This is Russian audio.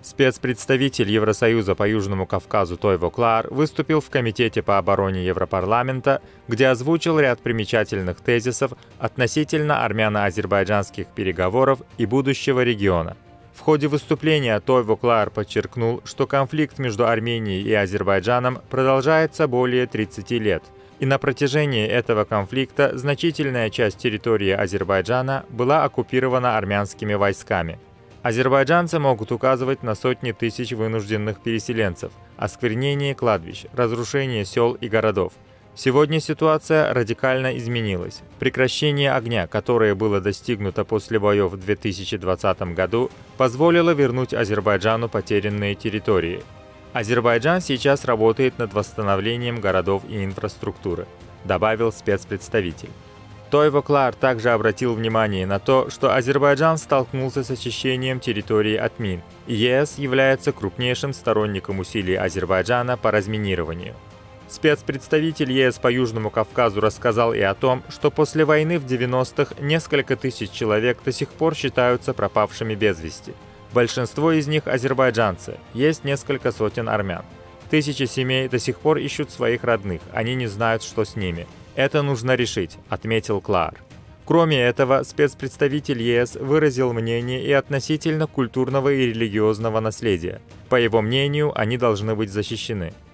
Спецпредставитель Евросоюза по Южному Кавказу Тойво Клаар выступил в Комитете по обороне Европарламента, где озвучил ряд примечательных тезисов относительно армяно-азербайджанских переговоров и будущего региона. В ходе выступления Тойво Клаар подчеркнул, что конфликт между Арменией и Азербайджаном продолжается более 30 лет, и на протяжении этого конфликта значительная часть территории Азербайджана была оккупирована армянскими войсками. Азербайджанцы могут указывать на сотни тысяч вынужденных переселенцев, осквернение кладбищ, разрушение сел и городов. Сегодня ситуация радикально изменилась. Прекращение огня, которое было достигнуто после боев в 2020 году, позволило вернуть Азербайджану потерянные территории. Азербайджан сейчас работает над восстановлением городов и инфраструктуры, добавил спецпредставитель. Тойво Клаар также обратил внимание на то, что Азербайджан столкнулся с очищением территории от мин, и ЕС является крупнейшим сторонником усилий Азербайджана по разминированию. Спецпредставитель ЕС по Южному Кавказу рассказал и о том, что после войны в 90-х несколько тысяч человек до сих пор считаются пропавшими без вести. Большинство из них азербайджанцы, есть несколько сотен армян. Тысячи семей до сих пор ищут своих родных, они не знают, что с ними. Это нужно решить, отметил Клаар. Кроме этого, спецпредставитель ЕС выразил мнение и относительно культурного и религиозного наследия. По его мнению, они должны быть защищены.